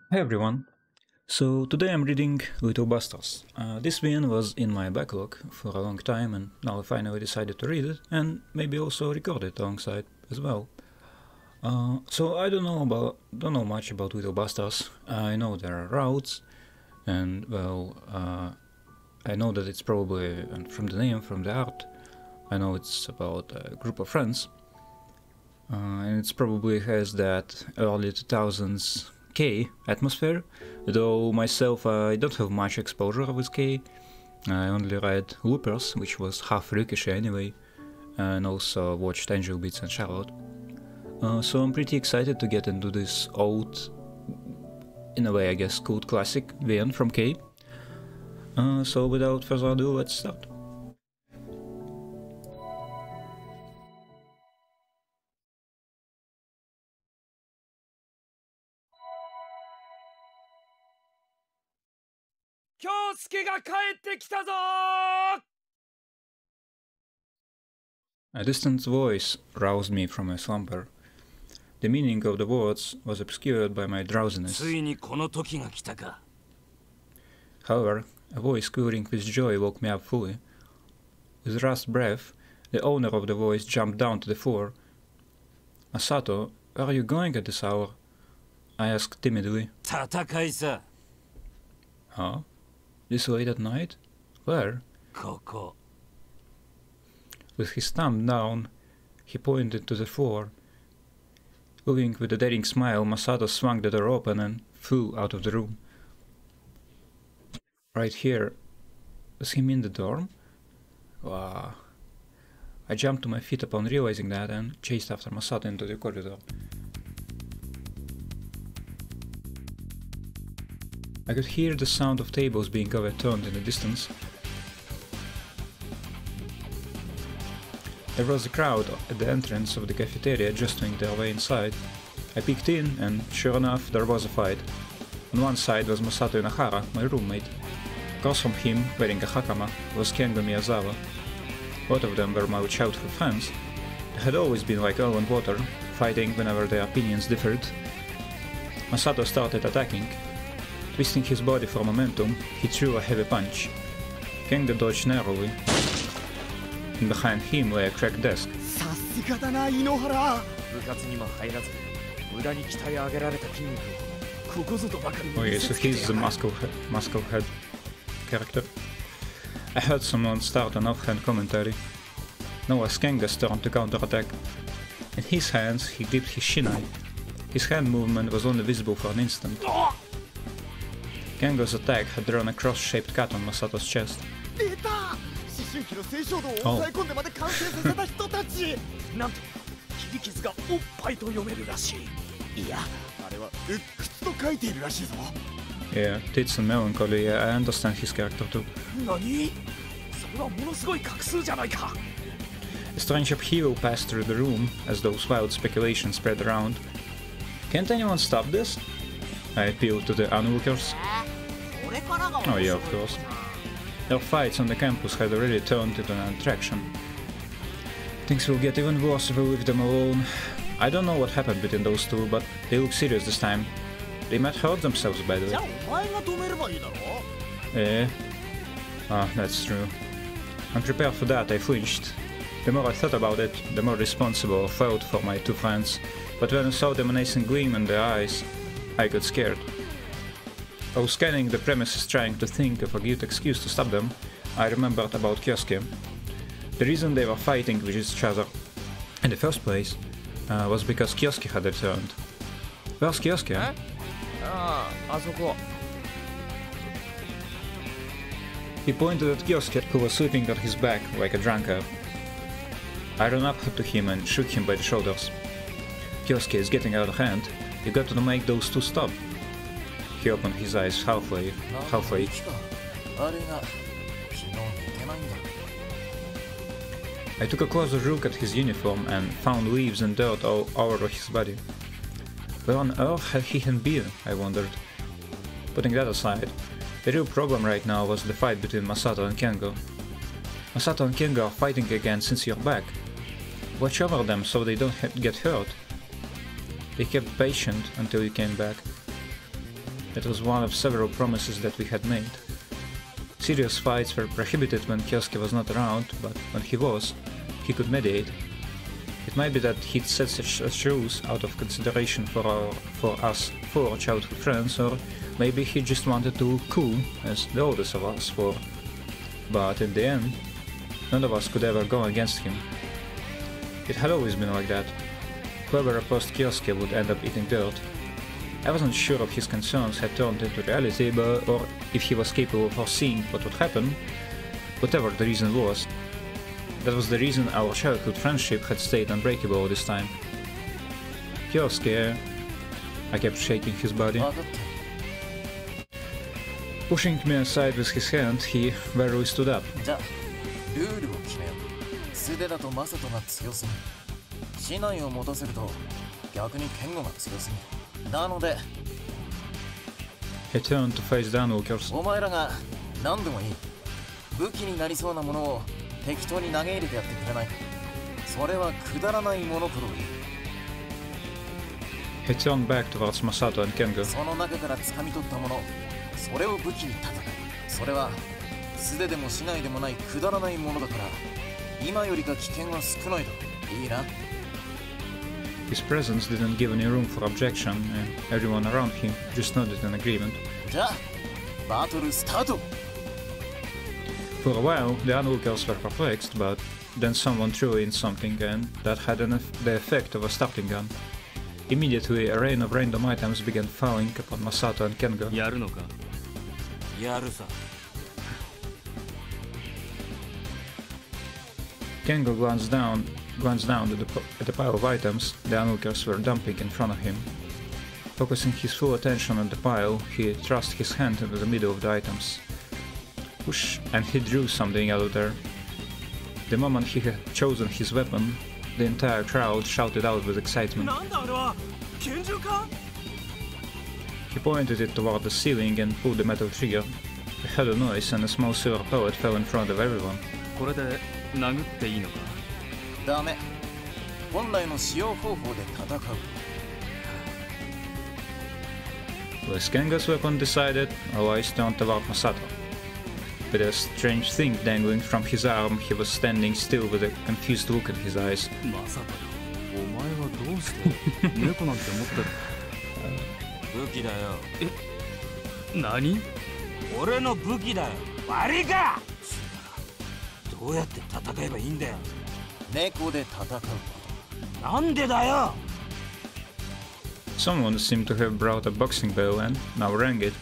Hi everyone. So today I'm reading Little Bastards. This VN was in my backlog for a long time and now I finally decided to read it and maybe also record it alongside as well. So I don't know much about Little Bastards. I know there are routes and well, I know that it's probably, and from the name, from the art, I know it's about a group of friends. And it probably has that early 2000s K atmosphere, though myself I don't have much exposure with K. I only read Loopers, which was half Ricochet anyway, and also watched Angel Beats and Charlotte. So I'm pretty excited to get into this old, in a way I guess, cult classic VN from K. So without further ado, let's start. A distant voice roused me from my slumber. The meaning of the words was obscured by my drowsiness. However, a voice quivering with joy woke me up fully. With rasped breath, the owner of the voice jumped down to the floor. "Masato, where are you going at this hour?" I asked timidly. "Huh? This late at night? Where?" With his thumb down, he pointed to the floor. Moving with a daring smile, Masato swung the door open and flew out of the room. Right here. Was he in the dorm? Wow. I jumped to my feet upon realizing that and chased after Masato into the corridor. I could hear the sound of tables being overturned in the distance. There was a crowd at the entrance of the cafeteria adjusting their way inside. I peeked in, and sure enough, there was a fight. On one side was Masato Inahara, my roommate. Across from him, wearing a hakama, was Kengo Miyazawa. Both of them were my childhood friends. They had always been like oil and water, fighting whenever their opinions differed. Masato started attacking. Twisting his body for momentum, he threw a heavy punch. Kengo dodged narrowly. And behind him lay a cracked desk. Oh yeah, so he's the muscle head character. I heard someone start an offhand commentary. Now as Kenga's turn to counterattack. In his hands, he gripped his shinai. His hand movement was only visible for an instant. Kengo's attack had drawn a cross-shaped cut on Masato's chest. Oh. Yeah, tits and melancholy, I understand his character too. A strange upheaval passed through the room as those wild speculations spread around. Can't anyone stop this? I appealed to the onlookers. Oh yeah, of course. Their fights on the campus had already turned into an attraction. Things will get even worse if we leave them alone. I don't know what happened between those two, but they look serious this time. They might hurt themselves, by the way. Eh? Ah, that's true. Unprepared for that, I flinched. The more I thought about it, the more responsible I felt for my two friends, but when I saw the menacing gleam in their eyes, I got scared. I was scanning the premises trying to think of a good excuse to stop them. I remembered about Kyosuke. The reason they were fighting with each other in the first place was because Kyosuke had returned. Where's Kyosuke? He pointed at Kyosuke, who was sleeping on his back like a drunkard. I ran up to him and shook him by the shoulders. Kyosuke is getting out of hand. You got to make those two stop. He opened his eyes halfway. I took a closer look at his uniform and found leaves and dirt all over his body. Where on earth had he been, I wondered. Putting that aside, the real problem right now was the fight between Masato and Kengo. Masato and Kengo are fighting again since you're back. Watch over them so they don't get hurt. They kept patient until you came back. It was one of several promises that we had made. Serious fights were prohibited when Kyosuke was not around, but when he was, he could mediate. It might be that he'd set such rules out of consideration for us four childhood friends, or maybe he just wanted to look cool, as the oldest of us four. But in the end, none of us could ever go against him. It had always been like that. Whoever opposed Kyosuke would end up eating dirt. I wasn't sure if his concerns had turned into reality, or if he was capable of foreseeing what would happen. Whatever the reason was, that was the reason our childhood friendship had stayed unbreakable all this time. Kyosuke... I kept shaking his body. Pushing me aside with his hand, he warily stood up. He turned to face the onlookers. 適当に投げ入れてやってくれないか。それはくだらないものプロリ。 He turned back towards Masato and Kengo. その中から掴み取ったもの、それを武器に戦う。それは素手でもしないでもないくだらないものだから、今よりか危険は少ないだろう。いいな。 His presence didn't give any room for objection, and everyone around him just nodded in agreement. じゃあ、バトルスタート。 For a while, the onlookers were perplexed, but then someone threw in something, and that had the effect of a starting gun. Immediately, a rain of random items began falling upon Masato and Kengo. Kengo glanced down at the pile of items the onlookers were dumping in front of him. Focusing his full attention on the pile, he thrust his hand into the middle of the items. Whoosh, and he drew something out of there. The moment he had chosen his weapon, the entire crowd shouted out with excitement. He pointed it toward the ceiling and pulled the metal trigger. He heard a noise and a small silver pellet fell in front of everyone. Was Kengo's weapon decided, our eyes turned toward Masato. With a strange thing dangling from his arm, he was standing still with a confused look in his eyes. Someone seemed to have brought a boxing bell and now rang it.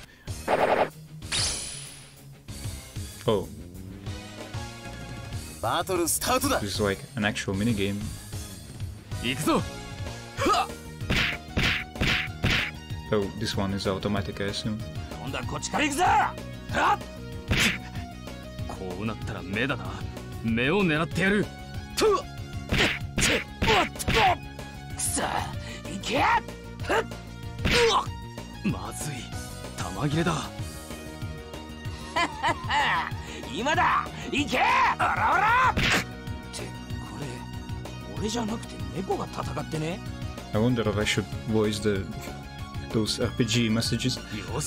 Oh. This is like an actual minigame. Oh, this one is automatic, I assume. I wonder if I should voice those RPG messages.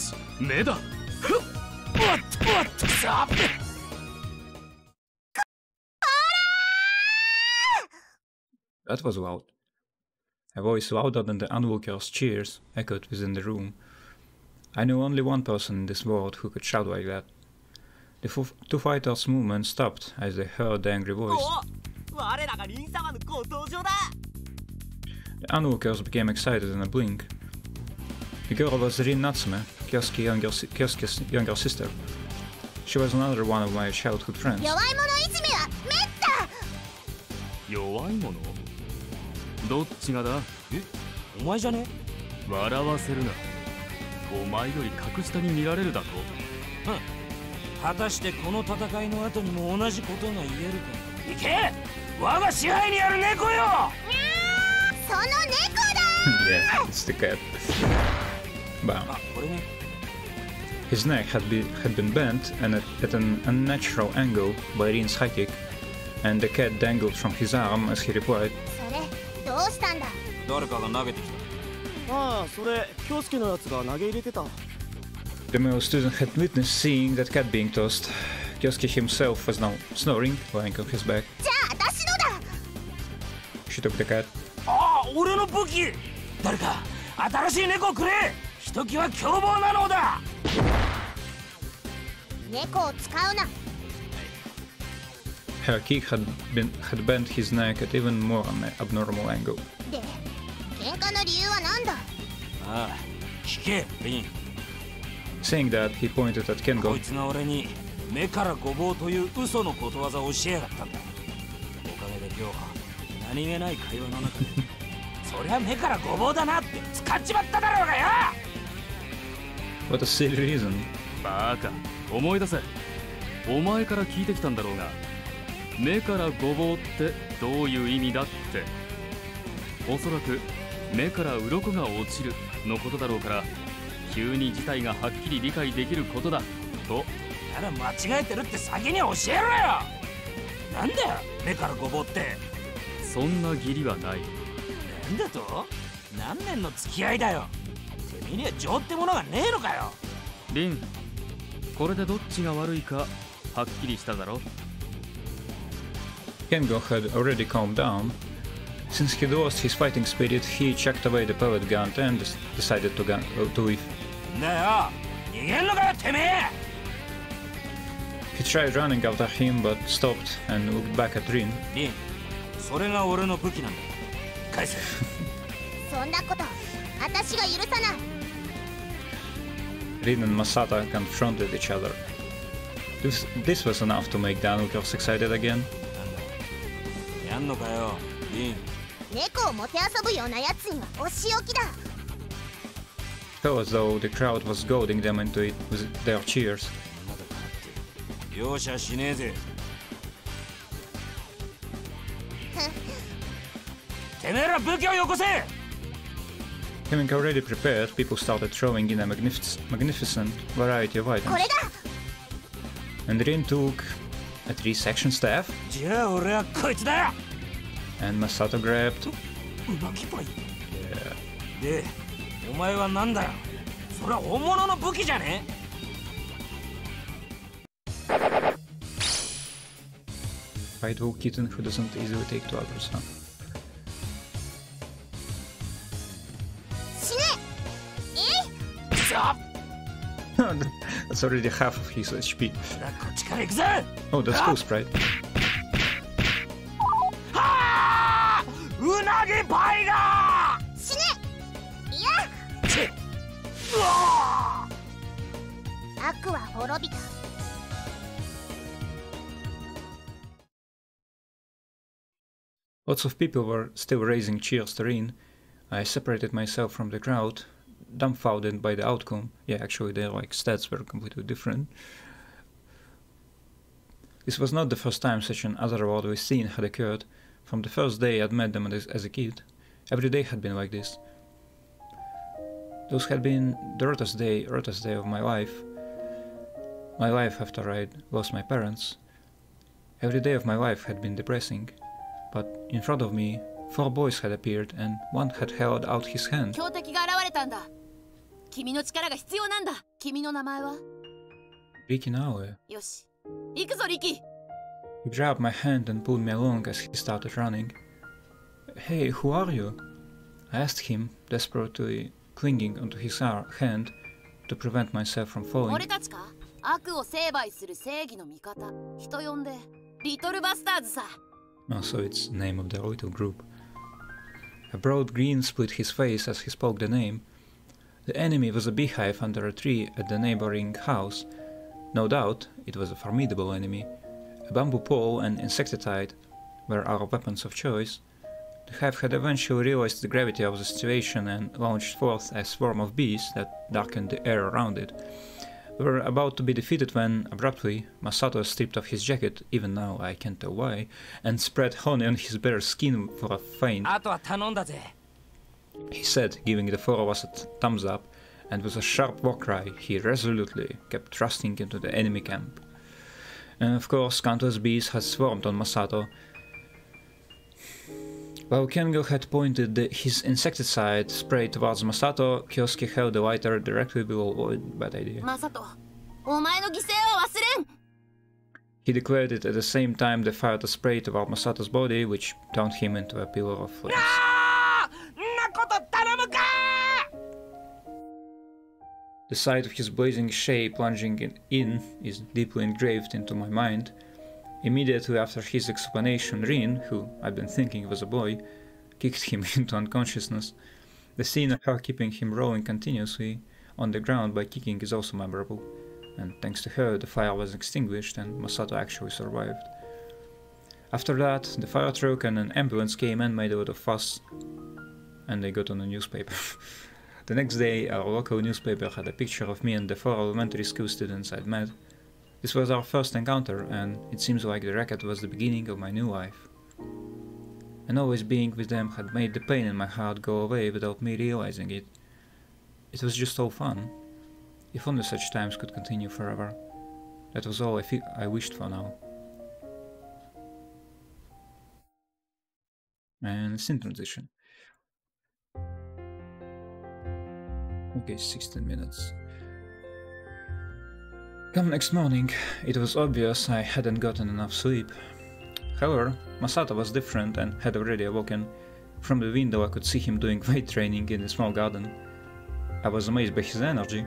That was loud. A voice louder than the onlookers' cheers echoed within the room. I knew only one person in this world who could shout like that. The two fighters' movement stopped as they heard the angry voice. The onlookers became excited in a blink. The girl was Rin Natsume, Kyosuke's younger sister. She was another one of my childhood friends. Yeah, it's the cat. Bam. His neck had been bent and at an unnatural angle by Rin's high kick, and the cat dangled from his arm as he replied. The male student had witnessed seeing that cat being tossed. Kyosuke himself was now snoring, lying on his back. She took the cat. Her kick had bent his neck at even more an abnormal angle. Saying that, he pointed at Kengo. What a silly reason. バカ、思い出せ。お前から聞いてきたんだろうが、目からごぼうってどういう意味だって。おそらく目から鱗が落ちるのことだろうから、急に事態がはっきり理解できることだと。 やら間違えてるって先に教えろよ。なんだよ、目からごぼうって。 そんな義理はない。 なんだと？何年の付き合いだよ。てめえには情ってものがねえのかよ。 リン、これでどっちが悪いかはっきりしただろ。 Kengo had already calmed down. Since he'd lost his fighting spirit, he chucked away the pellet gun and decided to leave. なんだよ、逃げんのかよ、てめえ。 He tried running after him but stopped and looked back at Rin. リン、それが俺の武器なんだ。返せ。 そんなこと、私が許さない。 Rin and Masato confronted each other. This was enough to make the onlookers excited again. やんのかよ、リン。 猫をもてあそぶようなやつにはお仕置きだ。 Felt as though the crowd was goading them into it with their cheers. 容赦しねえぜ。てめえら武器をよこせ。 Having already prepared, people started throwing in a magnificent variety of items. これだ。 And Rin took a 3-section staff. じゃあ俺はこいつだ。 And Masato grabbed. うまきパイ。で、お前はなんだよ。それは本物の武器じゃね。 Right, woke kitten who doesn't easily take to others, huh? 死ね。えい。 くそ。 That's already half of his HP. こっちから行くぜ。 Oh, that's cool, Sprite. はあ、うなぎパイが。 死ね。いや。 うわ。 悪は滅びた。 Lots of people were still raising cheers to Rin. I separated myself from the crowd, dumbfounded by the outcome. Yeah, actually their stats were completely different. This was not the first time such an otherworldly scene had occurred. From the first day I'd met them as a kid, every day had been like this. Those had been the rottest day of my life. My life after I'd lost my parents. Every day of my life had been depressing. But in front of me, 4 boys had appeared and one had held out his hand. 強敵が現れたんだ。君の力が必要なんだ。君の名前は？ Riki Naoe. よし、行くぞリキ。 He grabbed my hand and pulled me along as he started running. Hey, who are you? I asked him, desperately clinging onto his hand to prevent myself from falling. 俺たちか？悪を成敗する正義の味方。人呼んでリトルバスターズさ。 Oh, so it's the name of their little group. A broad grin split his face as he spoke the name. The enemy was a beehive under a tree at the neighboring house. No doubt, it was a formidable enemy. A bamboo pole and insecticide were our weapons of choice. The hive had eventually realized the gravity of the situation and launched forth a swarm of bees that darkened the air around it. We were about to be defeated when, abruptly, Masato stripped off his jacket, even now I can't tell why, and spread honey on his bare skin for a feint. あとは頼んだぜ。 He said, giving the 4 of us a thumbs up, and with a sharp war cry, he resolutely kept thrusting into the enemy camp. And of course, countless bees had swarmed on Masato. While Kengo had pointed his insecticide spray towards Masato, Kyosuke held the lighter directly below Void. Bad idea. Masato, お前の犠牲は忘れん。 He declared it at the same time they fired a spray toward Masato's body, which turned him into a pillar of flames. The sight of his blazing shape plunging in is deeply engraved into my mind. Immediately after his explanation, Rin, who I'd been thinking was a boy, kicked him into unconsciousness. The scene of her keeping him rolling continuously on the ground by kicking is also memorable, and thanks to her the fire was extinguished and Masato actually survived. After that, the fire truck and an ambulance came and made a lot of fuss, and they got on the newspaper. The next day, our local newspaper had a picture of me and the 4 elementary school students I'd met. This was our first encounter, and it seems like the racket was the beginning of my new life. And always being with them had made the pain in my heart go away without me realizing it. It was just so fun. If only such times could continue forever. That was all I wished for now. And scene transition. Okay, 16 minutes. Come next morning, it was obvious I hadn't gotten enough sleep. However, Masato was different and had already awoken. From the window I could see him doing weight training in a small garden. I was amazed by his energy.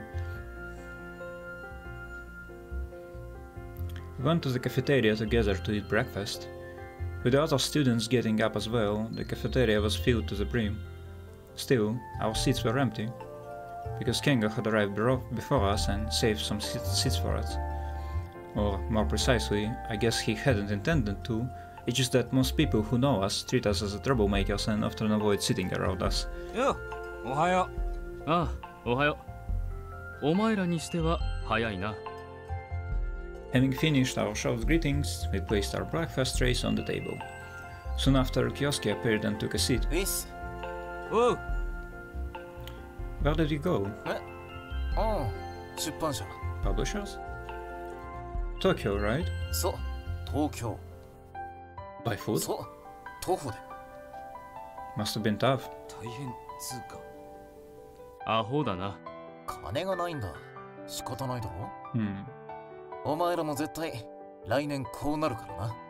We went to the cafeteria together to eat breakfast. With the other students getting up as well, the cafeteria was filled to the brim. Still, our seats were empty, because Kengo had arrived before us and saved some seats for us. Or, more precisely, I guess he hadn't intended to, it's just that most people who know us treat us as troublemakers and often avoid sitting around us. Yo, ohayo. Ah, ohayo. お前らにしては早いな。 Having finished our short greetings, we placed our breakfast trays on the table. Soon after, Kyosuke appeared and took a seat. Yes. Oh. Where did you go? Oh, 出版社。 Publishers? Tokyo, right? そう、東京。 By foot? そう、徒歩で。 Must have been tough. 大変つうか。 アホだな。 金がないんだ。仕方ないだろ。 Hmm. お前らも絶対来年こうなるからな。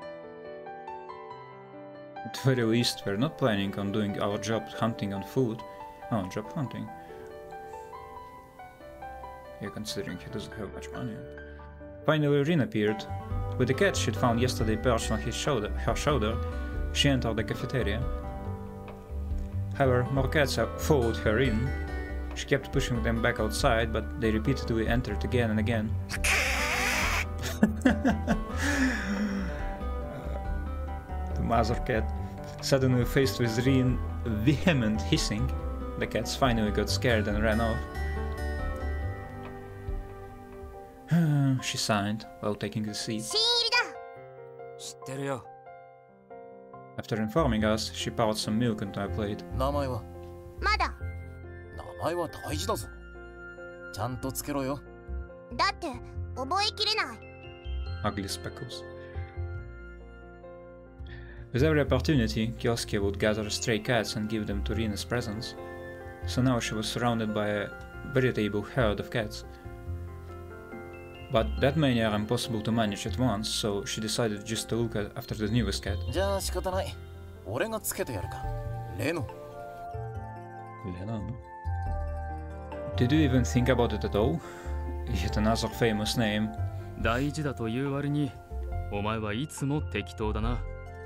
At the very least, we're not planning on doing our job hunting on food. Oh, job hunting. Yeah, considering he doesn't have much money. Finally, Rin appeared. With the cat she'd found yesterday perched on her shoulder, she entered the cafeteria. However, more cats followed her in. She kept pushing them back outside, but they repeatedly entered again and again. The mother cat, suddenly faced with Rin vehement hissing, the cats finally got scared and ran off. She sighed while taking the seat. 新入りだ。 知ってるよ。 After informing us, she poured some milk into our plate. 名前はまだ。 名前は大事だぞ。ちゃんとつけろよ。 だって覚えきれない。 Ugly speckles. With every opportunity, Kyosuke would gather stray cats and give them to Rin as presents. So now she was surrounded by a veritable herd of cats. But that many are impossible to manage at once, so she decided just to look after the newest cat. じゃあ仕方ない。俺がつけてやるか。レノ。 Lennon. Did you even think about it at all? Yet another famous name. 大事だという割に、お前はいつも適当だな。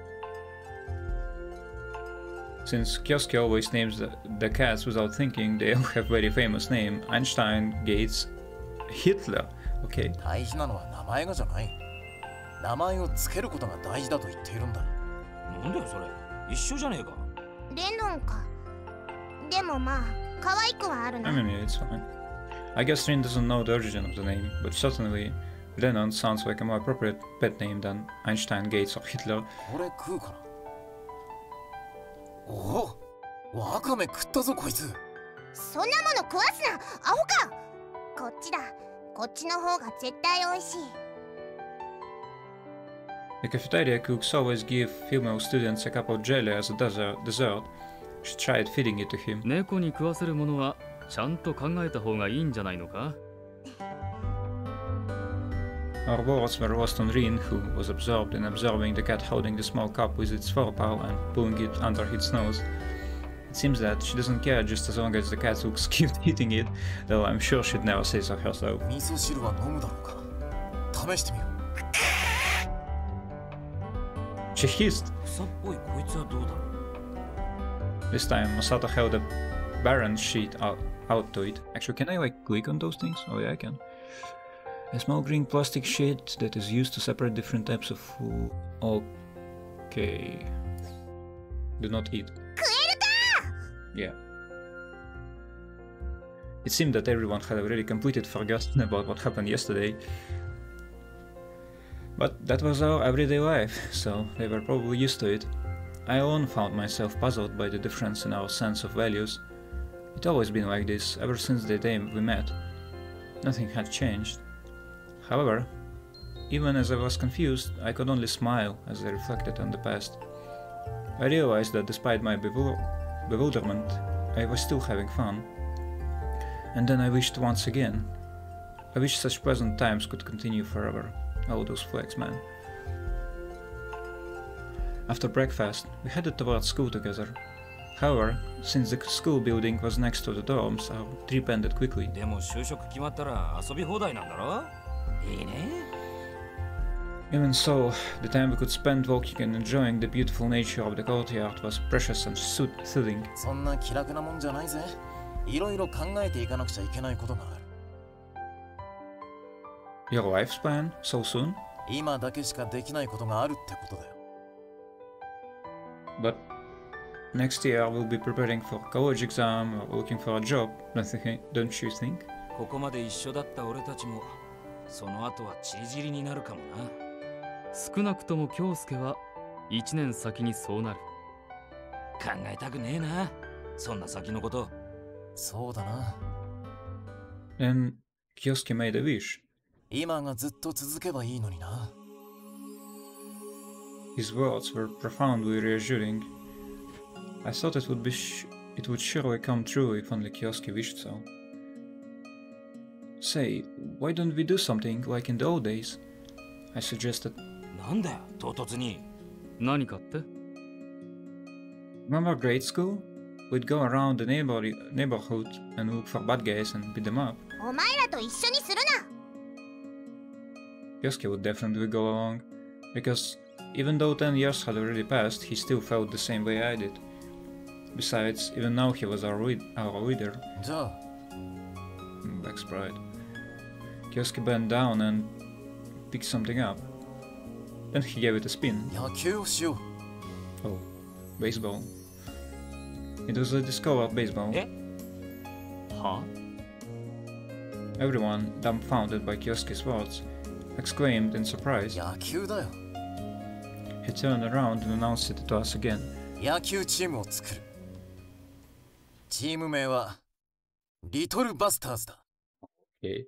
Since Kyosuke always names the cats without thinking, they all have very famous name. Einstein, Gates, Hitler. Okay. 大事なのは名前がじゃない。名前をつけることが大事だと言っているんだ。 なんだよそれ。一緒じゃねえか。 レノンか。でもまあ可愛くはある I な。 mean, yeah, it's fine. I guess Rin doesn't know the origin of the name, but certainly Lennon sounds like a more appropriate pet name than Einstein, Gates, or Hitler. これ食うかな。おお、ワカメ食ったぞこいつ。 そんなもの食わすな、アホか。こっちだ。こっちの方が絶対美味しい。 The cafeteria cooks always give female students a cup of jelly as a dessert. She tried feeding it to him. 猫に食わせるものはちゃんと考えた方がいいんじゃないのか? Our words were lost on Rin, who was absorbed in observing the cat holding the small cup with its forepaw and pulling it under its nose. It seems that she doesn't care just as long as the cat looks cute eating it, though I'm sure she'd never say so herself. 味噌汁は飲むだろうか。試してみよう。 She hissed. 草っぽいこいつはどうだろう。 This time, Masato held a barren sheet out to it. Actually, can I like click on those things? Oh yeah, I can. A small green plastic sheet that is used to separate different types of food. Okay. Do not eat. Yeah. It seemed that everyone had already completely forgotten about what happened yesterday. But that was our everyday life, so they were probably used to it. I alone found myself puzzled by the difference in our sense of values. It's always been like this, ever since the day we met. Nothing had changed. However, even as I was confused, I could only smile as I reflected on the past. I realized that despite my bewilderment, I was still having fun. And then I wished once again. I wish such pleasant times could continue forever. Oh, those flags, man. After breakfast, we headed towards school together. However, since the school building was next to the dorms, our trip ended quickly. でも就職決まったら遊び放題なんだろ? いいね。 Even so, the time we could spend walking and enjoying the beautiful nature of the courtyard was precious and soothing. そんな気楽なもんじゃないぜ。いろいろ考えていかなくちゃいけないことがある。 Your lifespan? So soon? 今だけしかできないことがあるってことだよ。 But next year we'll be preparing for a college exam or looking for a job, don't you think? ここまで一緒だった俺たちもその後はチリジリになるかもな。 少なくとも京介は1年先にそうなる。 考えたくねえな。そんな先のこと。 そうだな。 Then Kyosuke made a wish. 今がずっと続けばいいのにな。 His words were profoundly reassuring. I thought it would surely come true if only Kyosuke wished so. Say, why don't we do something like in the old days? I suggested. なんだよ、唐突に。 何かって? Remember grade school? We'd go around the neighborhood and look for bad guys and beat them up. お前らと一緒にするな。 Kyosuke would definitely go along, because even though 10 years had already passed, he still felt the same way I did. Besides, even now he was our leader. じゃあ、 Black's pride. Kyosuke bent down and picked something up. Then he gave it a spin. 野球をしよう。 Oh, baseball. It was a discovered baseball. は? Everyone, dumbfounded by Kyosuke's words, exclaimed in surprise. 野球だよ。 He turned around and announced it to us again. 野球チームを作る。チーム名はリトルバスターズだ。 Okay.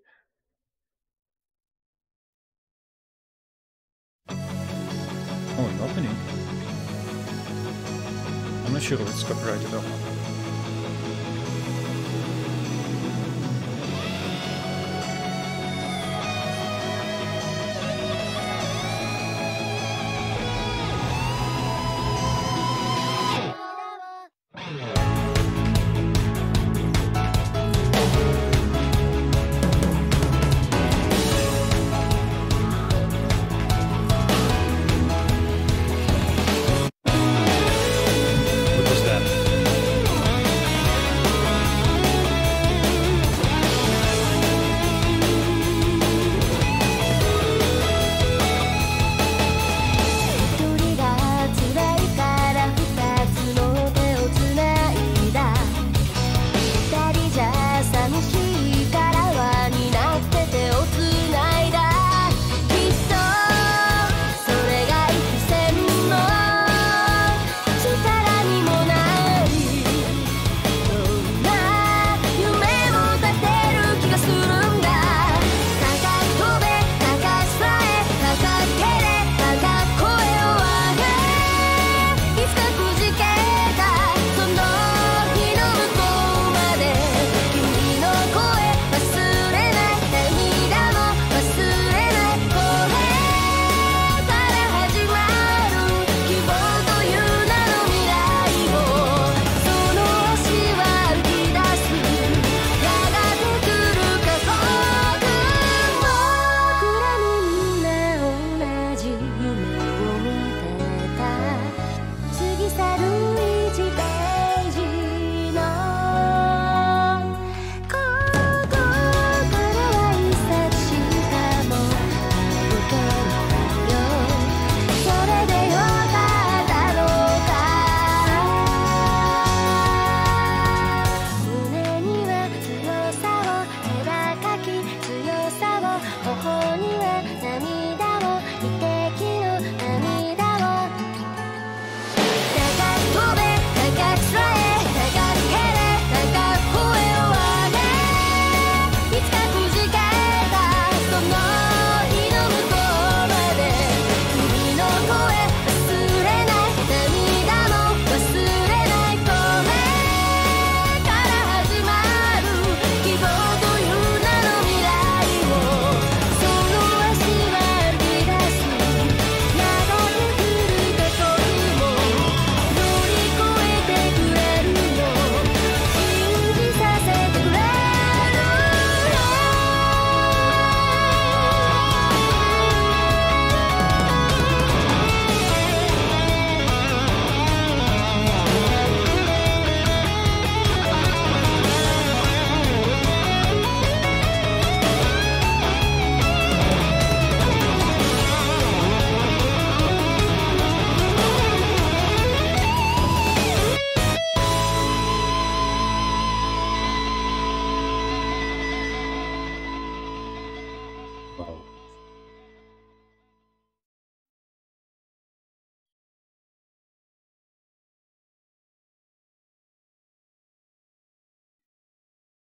Oh, an opening. I'm not sure if it's copyrighted or not. What was that?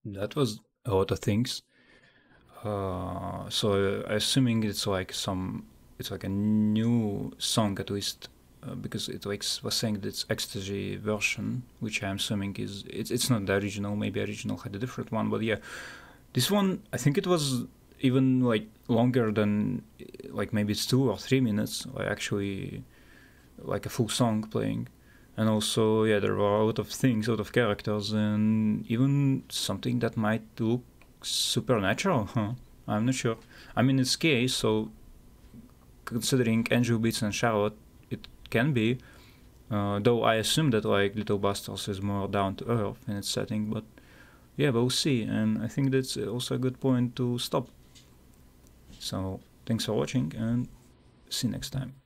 That was a lot of things. So assuming it's like a new song at least, because it was saying that it's ecstasy version, which I'm assuming it's not the original. Maybe original had a different one, but yeah, this one I think it was even like longer than like maybe it's 2 or 3 minutes. Like actually, like a full song playing. And also, yeah, there were a lot of things, a lot of characters, and even something that might look supernatural, huh? I'm not sure. I mean, it's gay, so considering Angel Beats and Charlotte, it can be. Though I assume that like Little Bastards is more down to earth in its setting, but yeah, we'll see. And I think that's also a good point to stop. So thanks for watching, and see you next time.